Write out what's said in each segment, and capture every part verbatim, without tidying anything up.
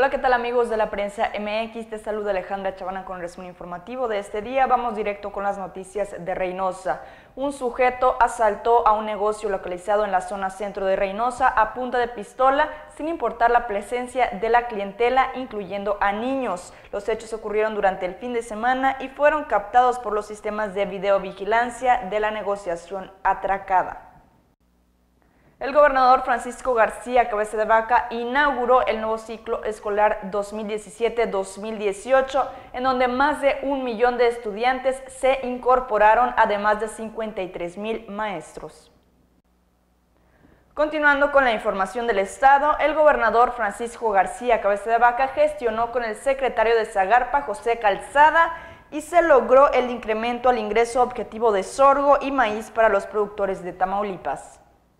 Hola, ¿qué tal amigos de la prensa M X? Te saluda Alejandra Chavana con el resumen informativo de este día. Vamos directo con las noticias de Reynosa. Un sujeto asaltó a un negocio localizado en la zona centro de Reynosa a punta de pistola, sin importar la presencia de la clientela, incluyendo a niños. Los hechos ocurrieron durante el fin de semana y fueron captados por los sistemas de videovigilancia de la negociación atracada. El gobernador Francisco García Cabeza de Vaca inauguró el nuevo ciclo escolar dos mil diecisiete dos mil dieciocho, en donde más de un millón de estudiantes se incorporaron, además de cincuenta y tres mil maestros. Continuando con la información del Estado, el gobernador Francisco García Cabeza de Vaca gestionó con el secretario de Zagarpa, José Calzada, y se logró el incremento al ingreso objetivo de sorgo y maíz para los productores de Tamaulipas.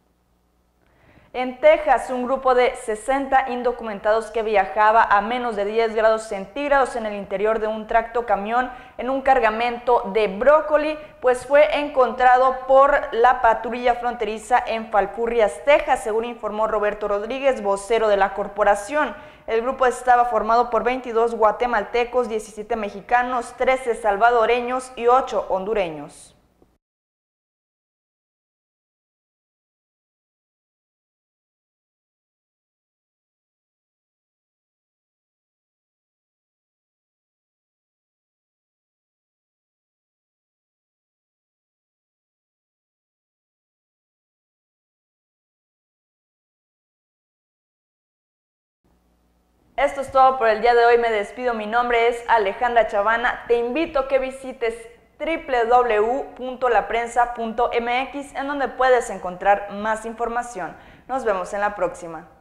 En Texas, un grupo de sesenta indocumentados que viajaba a menos de diez grados centígrados en el interior de un tractocamión en un cargamento de brócoli, pues fue encontrado por la patrulla fronteriza en Falfurrias, Texas, según informó Roberto Rodríguez, vocero de la corporación. El grupo estaba formado por veintidós guatemaltecos, diecisiete mexicanos, trece salvadoreños y ocho hondureños. Esto es todo por el día de hoy, me despido, mi nombre es Alejandra Chavana, te invito a que visites doble u doble u doble u punto la prensa punto m x en donde puedes encontrar más información. Nos vemos en la próxima.